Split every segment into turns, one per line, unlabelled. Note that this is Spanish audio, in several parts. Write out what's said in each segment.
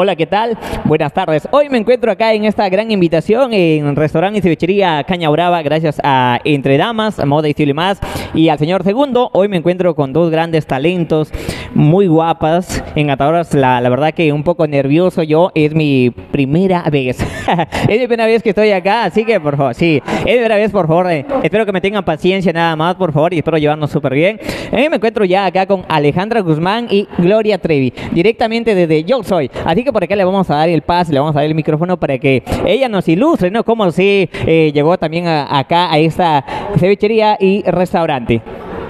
Hola, ¿qué tal? Buenas tardes. Hoy me encuentro acá en esta gran invitación en restaurante y cevichería Caña Brava, gracias a Entre Damas, Moda y Estilo y Más, y al señor Segundo. Hoy me encuentro con dos grandes talentos, muy guapas, encantadoras. La verdad que un poco nervioso yo, es mi primera vez. Es mi primera vez que estoy acá, así que por favor, sí, es mi primera vez, por favor. Espero que me tengan paciencia nada más, por favor, y espero llevarnos súper bien. Me encuentro ya acá con Alejandra Guzmán y Gloria Trevi, directamente desde Yo Soy. Así que por acá le vamos a dar el pase, le vamos a dar el micrófono para que ella nos ilustre, ¿no? Cómo sí llegó también acá a esta cevichería y restaurante.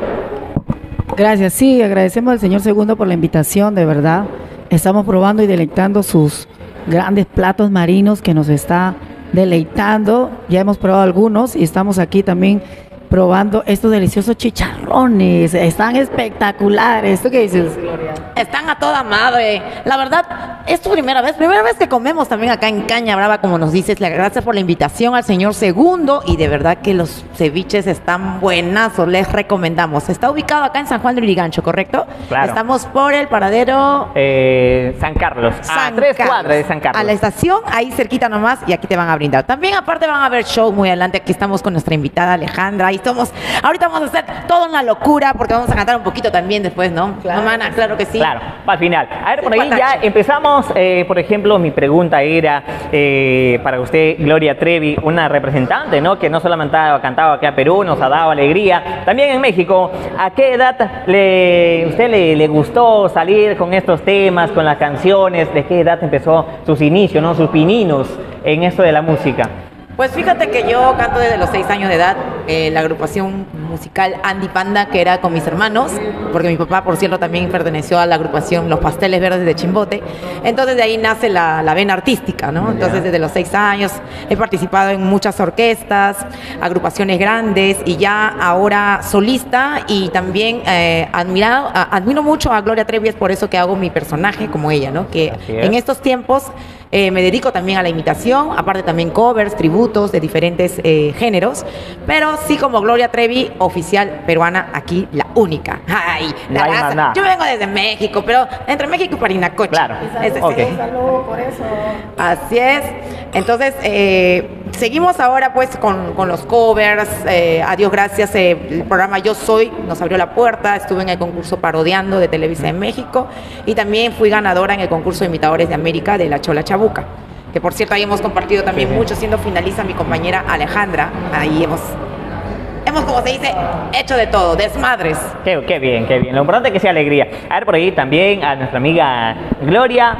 Gracias, sí, agradecemos al señor Segundo por la invitación, de verdad. Estamos probando y deleitando sus grandes platos marinos que nos está deleitando. Ya hemos probado algunos y estamos aquí también probando estos deliciosos chicharrones. Están espectaculares. ¿Tú qué dices, Gloria?
Están a toda madre. La verdad, es tu primera vez que comemos también acá en Caña Brava, como nos dices. Le gracias por la invitación al señor Segundo, y de verdad que los ceviches están buenazos, les recomendamos. Está ubicado acá en San Juan de Lurigancho, ¿correcto?
Claro.
Estamos por el paradero
San Carlos,
San
a 3
Carlos,
cuadras de San Carlos.
a la estación, ahí cerquita nomás, y aquí te van a brindar. También aparte van a haber show muy adelante. Aquí estamos con nuestra invitada Alejandra. Ahorita vamos a hacer toda una locura, porque vamos a cantar un poquito también después, ¿no?
Claro.
¿No, mana? Claro que sí.
Claro, al final. A ver, por ahí
Sí,
ya empezamos. Por ejemplo, mi pregunta era para usted, Gloria Trevi, una representante, ¿no? Que no solamente ha cantado aquí a Perú, nos ha dado alegría. También en México, ¿a qué edad usted le gustó salir con estos temas, con las canciones? ¿De qué edad empezó sus inicios, ¿no? Sus pininos en esto de la música?
Pues fíjate que yo canto desde los 6 años de edad, la agrupación musical Andy Panda, que era con mis hermanos, porque mi papá, por cierto, también perteneció a la agrupación Los Pasteles Verdes de Chimbote. Entonces de ahí nace la vena artística, ¿no? Entonces desde los 6 años he participado en muchas orquestas, agrupaciones grandes, y ya ahora solista, y también admiro mucho a Gloria Trevi. Es por eso que hago mi personaje como ella, ¿no? Que en estos tiempos me dedico también a la imitación, aparte también covers, tributos de diferentes géneros, pero sí como Gloria Trevi, oficial peruana, aquí la única. Ay, la
No hay
raza.
más nada.
Yo vengo desde México, pero entre México y Parinacocha.
Claro. Ok.
Salud por eso.
Así es. Entonces, seguimos ahora pues con los covers. A Dios gracias, el programa Yo Soy nos abrió la puerta. Estuve en el concurso Parodiando de Televisa en México, y también fui ganadora en el concurso de imitadores de América de La Chola Chabuca, que por cierto ahí hemos compartido también mucho, siendo finalista mi compañera Alejandra. Ahí hemos, como se dice, hecho de todo, desmadres.
Qué bien, qué bien. Lo importante es que sea alegría. A ver, por ahí también a nuestra amiga Gloria,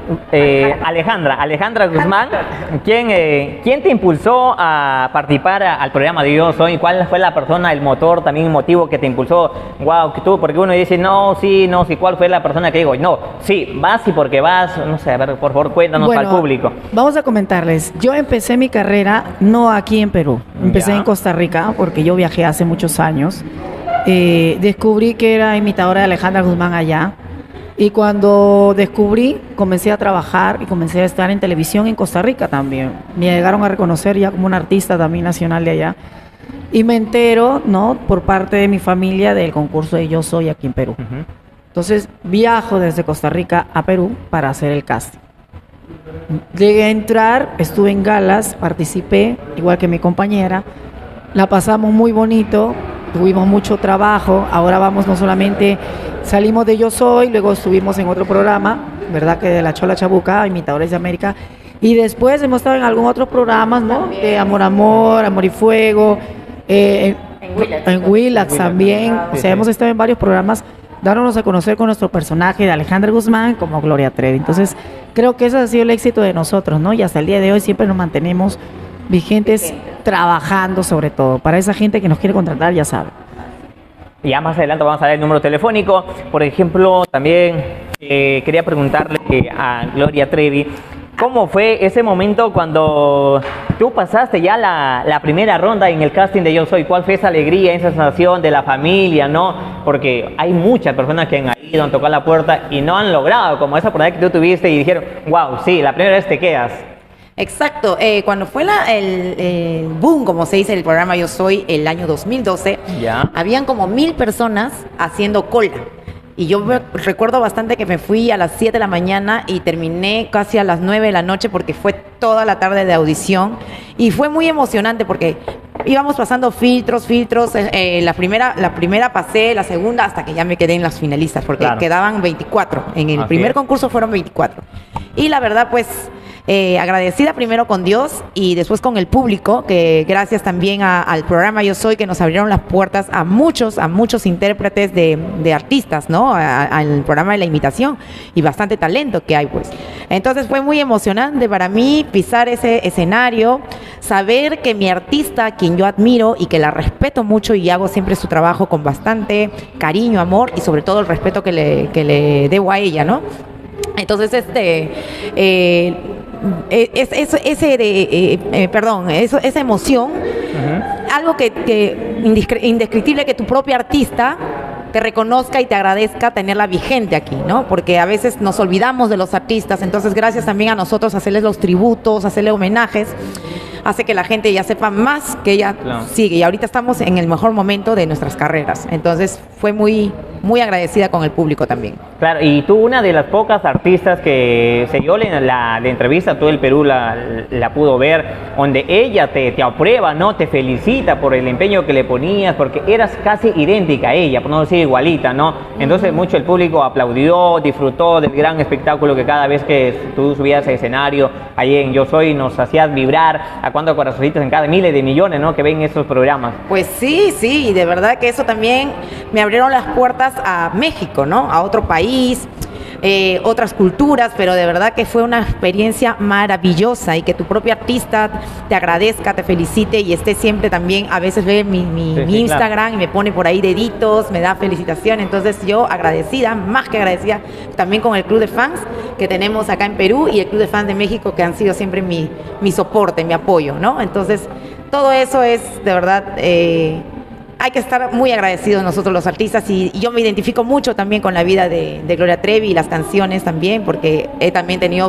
Alejandra Guzmán. ¿Quién te impulsó a participar al programa de Yo Soy? ¿Cuál fue la persona, el motor, también el motivo que te impulsó? Wow, que tú, porque uno dice, no, sí, ¿cuál fue la persona que digo? No, sí, vas y porque vas, no sé, a ver, por favor, cuéntanos al público.
Vamos a comentarles. Yo empecé mi carrera no aquí en Perú, empecé en Costa Rica, porque yo viajé hace muchos años. Descubrí que era imitadora de Alejandra Guzmán allá. Y cuando descubrí, comencé a trabajar y comencé a estar en televisión en Costa Rica también. Me llegaron a reconocer ya como una artista también nacional de allá. Y me entero, ¿no?, por parte de mi familia, del concurso de Yo Soy aquí en Perú. Entonces viajo desde Costa Rica a Perú para hacer el casting. Llegué a entrar, estuve en galas, participé, igual que mi compañera. La pasamos muy bonito, tuvimos mucho trabajo. Ahora vamos, no solamente salimos de Yo Soy, luego estuvimos en otro programa, ¿verdad?, que de La Chola Chabuca, Imitadores de América. Y después hemos estado en algún otro programa, ¿no?, de Amor y Fuego, en Willax también. O sea, hemos estado en varios programas dándonos a conocer con nuestro personaje de Alejandra Guzmán como Gloria Trevi. Entonces, creo que ese ha sido el éxito de nosotros, ¿no? Y hasta el día de hoy siempre nos mantenemos vigentes, trabajando sobre todo. Para esa gente que nos quiere contratar, ya sabe.
Ya más adelante vamos a ver el número telefónico. Por ejemplo, también quería preguntarle a Gloria Trevi, ¿cómo fue ese momento cuando tú pasaste ya la primera ronda en el casting de Yo Soy? ¿Cuál fue esa alegría, esa sensación de la familia, no? Porque hay muchas personas que han ido, han tocado la puerta y no han logrado como esa oportunidad que tú tuviste y dijeron, wow, sí, la primera vez te quedas.
Exacto, cuando fue el boom, como se dice, el programa Yo Soy, el año 2012,
Ya.
habían como 1000 personas haciendo cola. Y yo recuerdo bastante que me fui a las 7 de la mañana y terminé casi a las 9 de la noche porque fue toda la tarde de audición. Y fue muy emocionante porque íbamos pasando filtros. La primera pasé, la segunda hasta que ya me quedé en las finalistas porque
Claro.
quedaban 24. En el
Así
primer
es.
concurso fueron 24. Y la verdad, pues, agradecida primero con Dios y después con el público, que gracias también al programa Yo Soy, que nos abrieron las puertas a muchos intérpretes de artistas, ¿no? Al programa de la imitación y bastante talento que hay, pues. Entonces fue muy emocionante para mí pisar ese escenario, saber que mi artista, a quien yo admiro y que la respeto mucho y hago siempre su trabajo con bastante cariño, amor y sobre todo el respeto que le debo a ella, ¿no? Entonces, esa emoción, algo indescriptible, que tu propio artista te reconozca y te agradezca tenerla vigente aquí, ¿no? Porque a veces nos olvidamos de los artistas, entonces gracias también a nosotros hacerles los tributos, hacerle homenajes, hace que la gente ya sepa más que ella sigue. Y ahorita estamos en el mejor momento de nuestras carreras. Entonces fue muy agradecida con el público también.
Claro, y tú, una de las pocas artistas que se dio la entrevista, todo el Perú la pudo ver, donde ella te aprueba, ¿no? Te felicita por el empeño que le ponías, porque eras casi idéntica a ella, por no decir igualita, ¿no? Entonces mucho el público aplaudió, disfrutó del gran espectáculo que cada vez que tú subías al escenario, ahí en Yo Soy, nos hacías vibrar. ¿A cuántos corazoncitos en cada miles de millones, ¿no? Que ven esos programas?
Pues sí, y de verdad que eso también me abrieron las puertas a México, ¿no? A otro país, otras culturas, pero de verdad que fue una experiencia maravillosa y que tu propio artista te agradezca, te felicite y esté siempre también, a veces ve mi Instagram, claro, y me pone por ahí deditos, me da felicitación. Entonces yo agradecida, más que agradecida, también con el club de fans que tenemos acá en Perú y el club de fans de México, que han sido siempre mi soporte, mi apoyo, ¿no? Entonces todo eso es de verdad... hay que estar muy agradecidos nosotros los artistas y yo me identifico mucho también con la vida de Gloria Trevi y las canciones también, porque he también tenido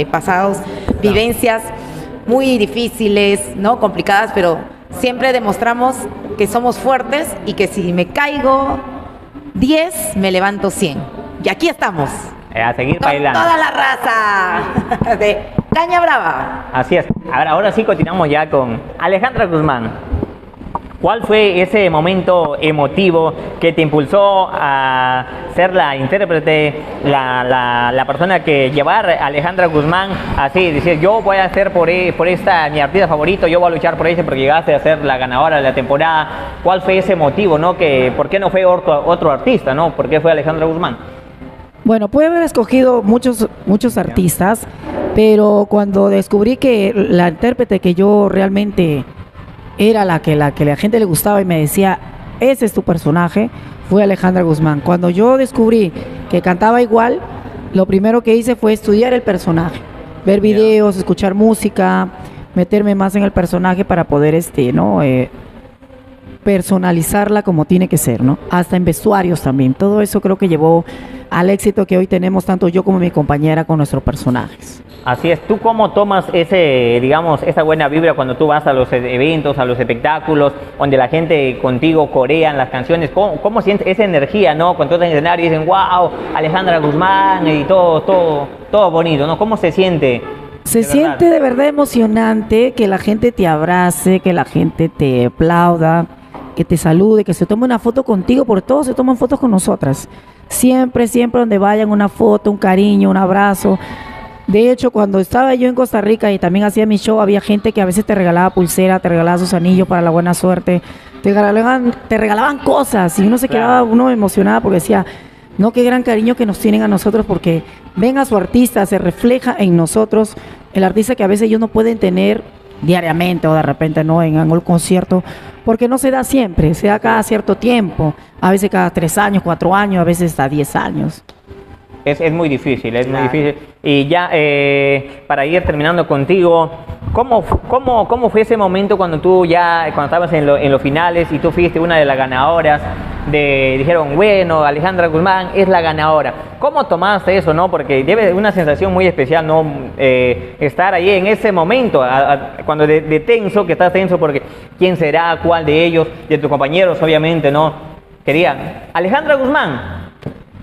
vivencias muy difíciles, ¿no? Complicadas, pero siempre demostramos que somos fuertes y que si me caigo 10, me levanto 100. Y aquí estamos.
A seguir
con
bailando.
Toda la raza de Caña Brava.
Así es. Ahora sí continuamos ya con Alejandra Guzmán. ¿Cuál fue ese momento emotivo que te impulsó a ser la intérprete, la persona que llevar a Alejandra Guzmán así, decir, yo voy a hacer por esta mi artista favorito, yo voy a luchar por ella porque llegaste a ser la ganadora de la temporada? ¿Cuál fue ese motivo, no? ¿Por qué no fue otro artista, no? ¿Por qué fue Alejandra Guzmán?
Bueno, pude haber escogido muchos artistas, pero cuando descubrí que la intérprete que yo realmente era la que la gente le gustaba y me decía, ese es tu personaje, fue Alejandra Guzmán. Cuando yo descubrí que cantaba igual, lo primero que hice fue estudiar el personaje, ver videos, escuchar música, meterme más en el personaje para poder personalizarla como tiene que ser, ¿no? Hasta en vestuarios también. Todo eso creo que llevó al éxito que hoy tenemos tanto yo como mi compañera con nuestros personajes.
Así es. ¿Tú cómo tomas esa buena vibra cuando tú vas a los eventos, a los espectáculos, donde la gente contigo corean las canciones? ¿Cómo sientes esa energía, no? Cuando tú estás en el escenario y dicen, wow, Alejandra Guzmán y todo bonito, ¿no? ¿Cómo se siente?
Se siente de verdad emocionante que la gente te abrace, que la gente te aplauda, que te salude, que se tome una foto contigo, porque todos se toman fotos con nosotras. Siempre donde vayan, una foto, un cariño, un abrazo. De hecho, cuando estaba yo en Costa Rica y también hacía mi show, había gente que a veces te regalaba pulsera, te regalaba sus anillos para la buena suerte, te regalaban cosas y uno se quedaba emocionada porque decía, no, qué gran cariño que nos tienen a nosotros, porque ven a su artista, se refleja en nosotros, el artista que a veces ellos no pueden tener diariamente o de repente no en algún concierto, porque no se da siempre, se da cada cierto tiempo, a veces cada 3 años, 4 años, a veces hasta 10 años.
Es muy difícil, muy difícil. Y ya, para ir terminando contigo, ¿cómo fue ese momento cuando estabas en los finales y tú fuiste una de las ganadoras? Dijeron, bueno, Alejandra Guzmán es la ganadora. ¿Cómo tomaste eso, no? Porque debe ser una sensación muy especial, ¿no? Estar ahí en ese momento, cuando de tenso, que estás tenso porque ¿quién será? ¿Cuál de ellos? De tus compañeros, obviamente, ¿no? Querían, Alejandra Guzmán.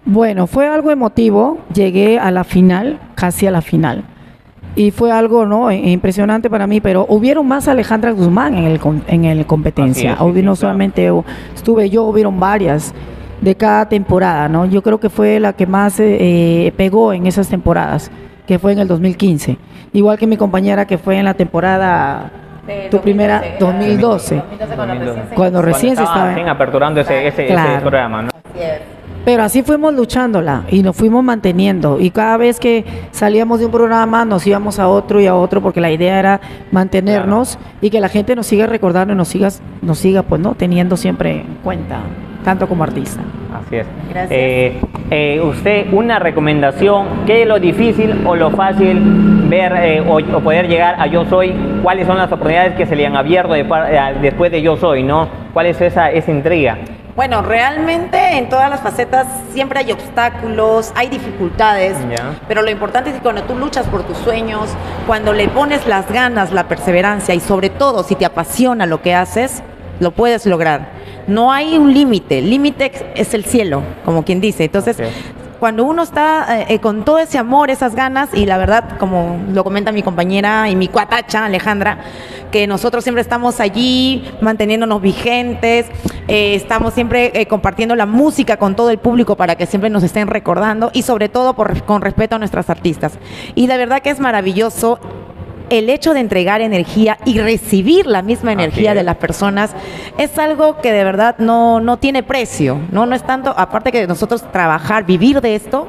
Bueno, fue algo emotivo. Llegué a la final, casi a la final. Y fue algo, ¿no?, impresionante para mí, pero hubieron más Alejandra Guzmán en el competencia.
Así es, sí,
No
claro.
solamente estuve yo, hubieron varias de cada temporada, ¿no? Yo creo que fue la que más pegó en esas temporadas, que fue en el 2015. Igual que mi compañera que fue en la temporada, tu primera, 2012. Cuando recién se estaba
aperturando ese
Claro.
programa, ¿no?
Pero así fuimos luchándola y nos fuimos manteniendo. Y cada vez que salíamos de un programa nos íbamos a otro y a otro, porque la idea era mantenernos y que la gente nos siga recordando y nos siga pues, ¿no?, teniendo siempre en cuenta, tanto como artista.
Así es.
Gracias.
Usted, una recomendación, ¿qué es lo difícil o lo fácil ver o poder llegar a Yo Soy? ¿Cuáles son las oportunidades que se le han abierto después de Yo Soy, no? ¿Cuál es esa intriga?
Bueno, realmente en todas las facetas siempre hay obstáculos, hay dificultades,
Ya.
pero lo importante es que cuando tú luchas por tus sueños, cuando le pones las ganas, la perseverancia y sobre todo si te apasiona lo que haces, lo puedes lograr. No hay un límite, el límite es el cielo, como quien dice. Entonces,
Ok.
cuando uno está con todo ese amor, esas ganas, y la verdad, como lo comenta mi compañera y mi cuatacha, Alejandra, que nosotros siempre estamos allí manteniéndonos vigentes, estamos siempre compartiendo la música con todo el público para que siempre nos estén recordando y sobre todo con respeto a nuestras artistas. Y la verdad que es maravilloso el hecho de entregar energía y recibir la misma energía de las personas es algo que de verdad no tiene precio, ¿no? No es tanto, aparte que nosotros trabajar, vivir de esto,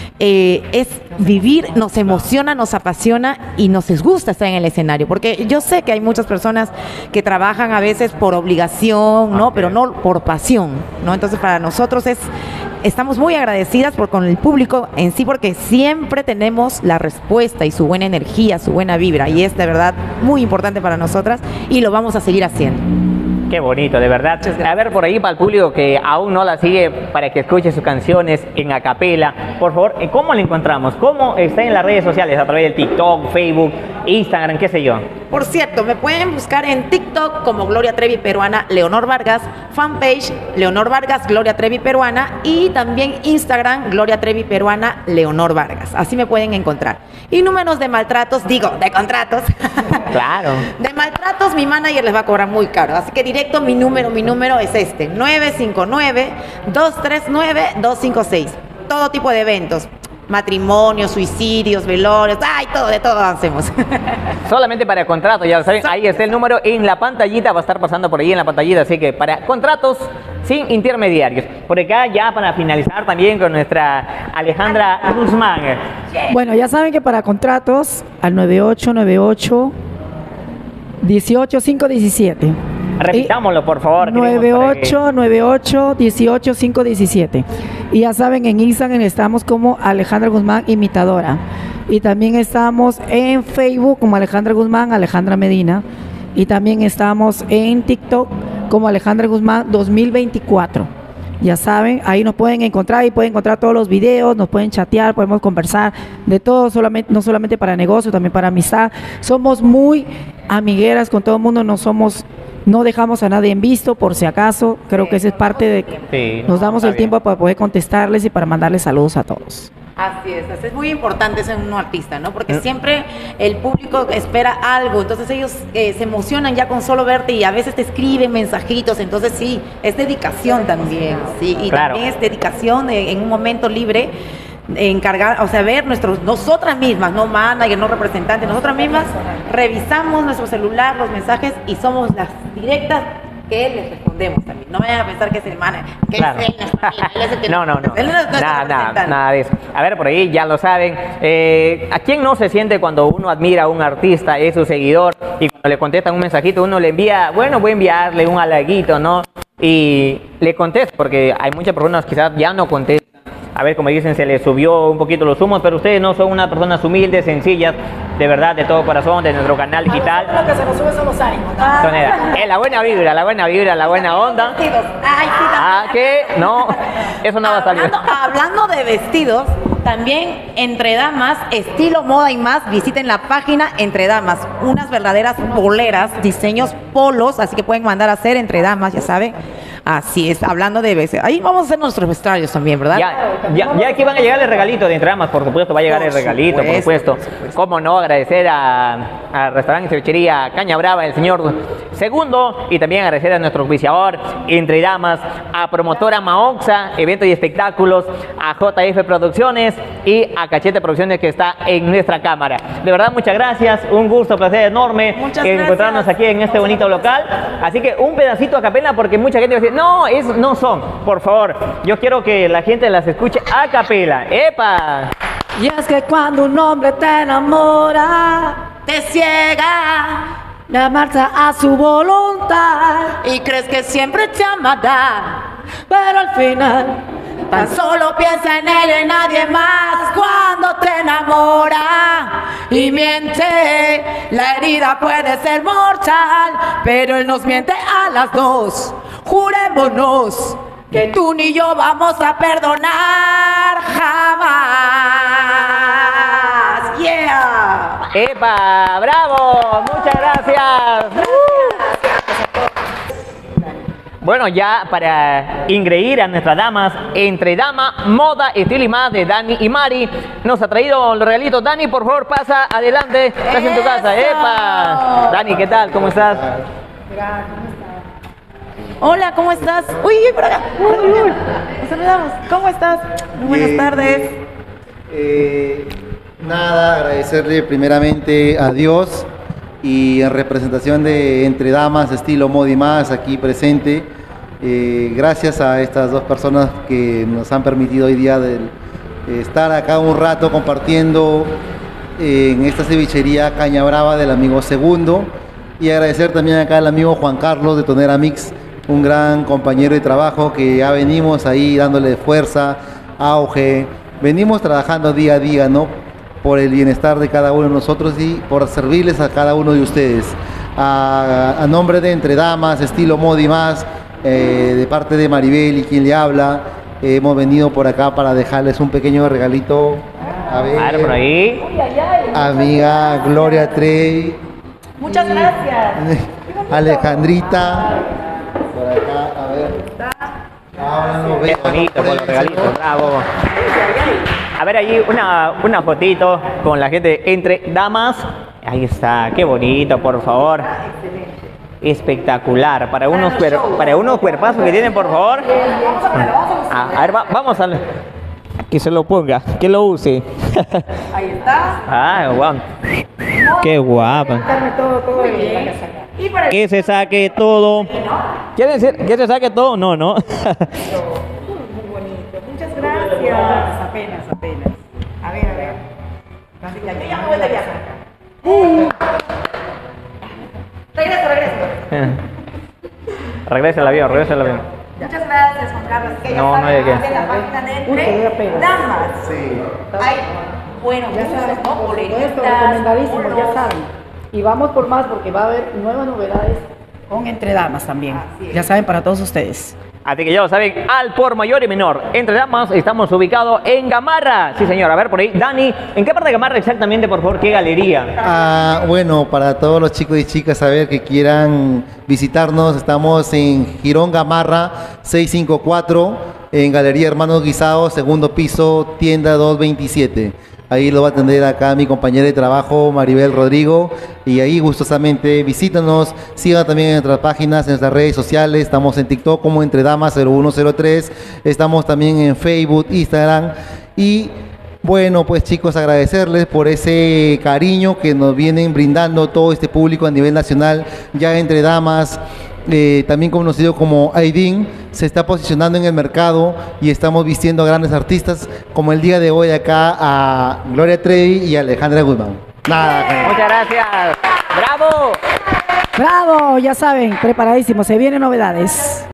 es vivir, nos emociona, nos apasiona y nos gusta estar en el escenario, porque yo sé que hay muchas personas que trabajan a veces por obligación, ¿no? Pero no por pasión, ¿no? Entonces para nosotros estamos muy agradecidas con el público en sí, porque siempre tenemos la respuesta y su buena energía, su buena vibra, y es de verdad muy importante para nosotras y lo vamos a seguir haciendo.
Qué bonito, de verdad. A ver, por ahí para el público que aún no la sigue, para que escuche sus canciones en acapela, por favor, ¿cómo la encontramos? ¿Cómo está en las redes sociales? A través del TikTok, Facebook, Instagram, qué sé yo.
Por cierto, me pueden buscar en TikTok como Gloria Trevi Peruana Leonor Vargas, fanpage Leonor Vargas Gloria Trevi Peruana y también Instagram Gloria Trevi Peruana Leonor Vargas. Así me pueden encontrar. Y números de maltratos, digo, de contratos.
Claro.
De maltratos, mi manager les va a cobrar muy caro. Así que directo mi número es este, 959-239-256. Todo tipo de eventos. Matrimonios, suicidios, velorios, ¡ay! De todo hacemos.
Solamente para contratos, ya lo saben, ahí está el número en la pantallita, va a estar pasando por ahí en la pantallita, así que para contratos sin intermediarios. Por acá ya para finalizar también con nuestra Alejandra Guzmán.
Bueno, ya saben que para contratos al 9898 18517.
Repitámoslo, por favor.
9898 18517. Y ya saben, en Instagram estamos como Alejandra Guzmán Imitadora. Y también estamos en Facebook como Alejandra Guzmán, Alejandra Medina. Y también estamos en TikTok como Alejandra Guzmán 2024. Ya saben, ahí nos pueden encontrar y pueden encontrar todos los videos, nos pueden chatear, podemos conversar de todo, no solamente para negocio, también para amistad. Somos muy amigueras con todo el mundo, no dejamos a nadie en visto, por si acaso. Creo que esa es parte de
Sí,
nos damos
está
el tiempo
bien.
para poder contestarles y para mandarles saludos a todos.
Así es muy importante ser un artista, ¿no? Porque siempre el público espera algo, entonces ellos se emocionan ya con solo verte y a veces te escriben mensajitos, entonces sí, es dedicación también, sí, y
Claro.
también es dedicación en un momento libre, encargar, o sea, ver nosotras mismas, no manager, no representante, nosotras mismas revisamos nuestro celular, los mensajes y somos las directas que les respondemos también. No vayan a pensar que es el manager, que
Claro.
es él, él es el que
No.
él es nuestro representante.
Nada de eso. A ver, por ahí ya lo saben. ¿A quién no se siente cuando uno admira a un artista, es su seguidor, y cuando le contestan un mensajito, uno le envía, bueno, voy a enviarle un halaguito, ¿no? Y le contesta, porque hay muchas personas quizás ya no contestan. A ver, como dicen, se les subió un poquito los humos, pero ustedes no son unas personas humildes, sencillas, de verdad, de todo corazón, de nuestro canal digital.
Lo que se nos sube son los ánimos.
Es la buena vibra, la buena onda.
Vestidos. Ay, sí,
Ah, que no, eso no va a salir.
Hablando de vestidos, también Entre Damas, estilo, moda y más, visiten la página Entre Damas, unas verdaderas poleras, diseños polos, así que pueden mandar a hacer Entre Damas, ya saben. Así es, hablando de veces. Ahí vamos a hacer nuestros vestuarios también, ¿verdad?
Ya aquí van a llegar el regalito de Entre Damas, por supuesto, va a llegar el regalito, por supuesto. Cómo no, agradecer al restaurante y cevichería Caña Brava, el señor Segundo, y también agradecer a nuestro auspiciador Entre Damas, a Promotora Maoxa, Eventos y Espectáculos, a JF Producciones y a Cachete Producciones, que está en nuestra cámara. De verdad, muchas gracias, un gusto, placer enorme encontrarnos aquí en este bonito local. Así que un pedacito a capela, porque mucha gente va a decir, no, esos no son. Por favor, yo quiero que la gente las escuche a capela. ¡Epa!
Y es que cuando un hombre te enamora,
Te ciega
la marcha a su voluntad,
y crees que siempre te amará.
pero al final
Tan solo piensa en él y en nadie más cuando te enamora y miente. La herida puede ser mortal, pero él nos miente a las dos. Jurémonos que tú ni yo vamos a perdonar jamás. Yeah.
¡Epa! ¡Bravo! ¡Muchas gracias! Bueno, ya para ingreír a nuestras damas, Entre Dama, Moda, Estilo y Más de Dani y Mari, nos ha traído los regalitos. Dani, por favor, pasa adelante. Estás en tu casa. ¡Epa! Dani, ¿qué tal? ¿Cómo estás?
Hola, ¿cómo estás? Uy, por acá. Nos saludamos. ¿Cómo estás? Buenas tardes.
Nada, agradecerle primeramente a Dios y en representación de Entre Damas, Estilo, Moda y Más, aquí presente. Gracias a estas dos personas que nos han permitido hoy día estar acá un rato compartiendo en esta cevichería Caña Brava del amigo Segundo, y agradecer también acá al amigo Juan Carlos de Tonera Mix, un gran compañero de trabajo que ya venimos ahí dándole fuerza, auge, venimos trabajando día a día, ¿no?, por el bienestar de cada uno de nosotros y por servirles a cada uno de ustedes. A nombre de Entre Damas, Estilo, Moda y Más, de parte de Maribel y quien le habla, hemos venido por acá para dejarles un pequeño regalito. A ver,
por ahí.
amiga Gloria Trevi.
Muchas gracias.
Alejandrita. Por acá, a ver. Ahora no
Qué
veo,
bonito
por
con
el
los regalitos,
señor.
bravo. A ver allí una fotito con la gente Entre Damas. Ahí está, qué bonito, por favor. Espectacular. Para unos cuerpazos que tienen, por favor. A ver, vamos a... Que se lo ponga, que lo use.
Ahí está.
Ah, guau. Qué guapa.
Y por
Que se saque todo. ¿Quiere decir que se saque todo? No, no.
Muchas gracias. Apenas. A ver. Ya me voy de viaje. Regreso.
Regresa el avión.
Muchas gracias, Juan Carlos. Que ya
No,
saben,
no hay de qué.
en la página de Entre Damas.
Sí.
Hay, bueno,
ya
muchos,
saben,
¿no?
por supuesto,
Poleritas,
recomendadísimo, ya
polos.
saben. Y vamos por más porque va a haber nuevas novedades con Entre Damas también.
Así es.
Ya saben, para todos ustedes.
Así que ya lo saben, al por mayor y menor. Entre Damas estamos ubicados en Gamarra. Sí, señor. A ver, por ahí. Dani, ¿en qué parte de Gamarra exactamente, por favor? ¿Qué galería?
Bueno, para todos los chicos y chicas saber que quieran visitarnos, estamos en Girón Gamarra 654, en Galería Hermanos Guisados, segundo piso, tienda 227. Ahí lo va a atender acá mi compañera de trabajo, Maribel Rodrigo, y ahí gustosamente visítanos, sigan también en nuestras páginas, en nuestras redes sociales, estamos en TikTok como Entre Damas 0103, estamos también en Facebook, Instagram, y bueno, pues chicos, agradecerles por ese cariño que nos vienen brindando todo este público a nivel nacional, ya Entre Damas, también conocido como Aidin, se está posicionando en el mercado y estamos vistiendo a grandes artistas, como el día de hoy acá a Gloria Trevi y a Alejandra Guzmán.
Muchas gracias. ¡Bravo!
¡Bravo! Ya saben, preparadísimos. Se vienen novedades.